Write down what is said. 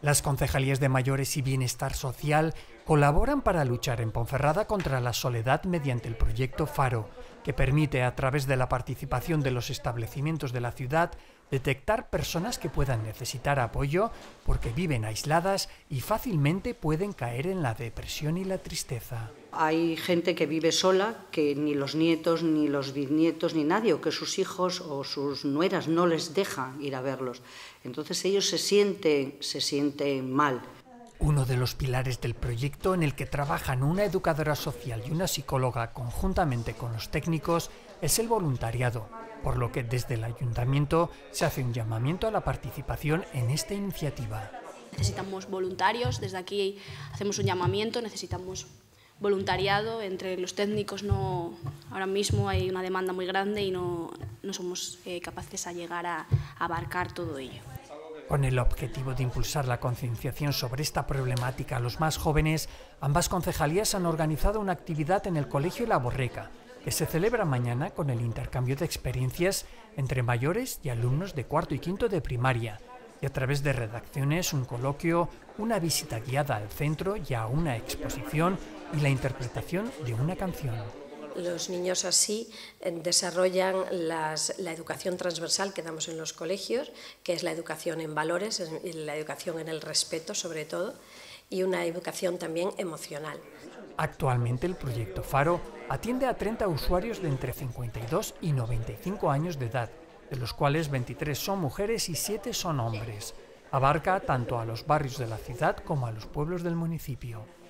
Las concejalías de mayores y bienestar social colaboran para luchar en Ponferrada contra la soledad mediante el proyecto Faro, que permite, a través de la participación de los establecimientos de la ciudad, detectar personas que puedan necesitar apoyo porque viven aisladas y fácilmente pueden caer en la depresión y la tristeza. Hay gente que vive sola, que ni los nietos, ni los bisnietos, ni nadie, o que sus hijos o sus nueras no les dejan ir a verlos. Entonces ellos se sienten mal. Uno de los pilares del proyecto, en el que trabajan una educadora social y una psicóloga conjuntamente con los técnicos, es el voluntariado, por lo que desde el ayuntamiento se hace un llamamiento a la participación en esta iniciativa. Necesitamos voluntarios, desde aquí hacemos un llamamiento, necesitamos voluntariado. Entre los técnicos ahora mismo hay una demanda muy grande y no somos capaces a llegar a abarcar todo ello. Con el objetivo de impulsar la concienciación sobre esta problemática a los más jóvenes, ambas concejalías han organizado una actividad en el Colegio La Borreca, que se celebra mañana con el intercambio de experiencias entre mayores y alumnos de cuarto y quinto de primaria, y a través de redacciones, un coloquio, una visita guiada al centro y a una exposición y la interpretación de una canción. Los niños así desarrollan la educación transversal que damos en los colegios, que es la educación en valores, la educación en el respeto sobre todo, y una educación también emocional. Actualmente el proyecto Faro atiende a 30 usuarios de entre 52 y 95 años de edad, de los cuales 23 son mujeres y 7 son hombres. Abarca tanto a los barrios de la ciudad como a los pueblos del municipio.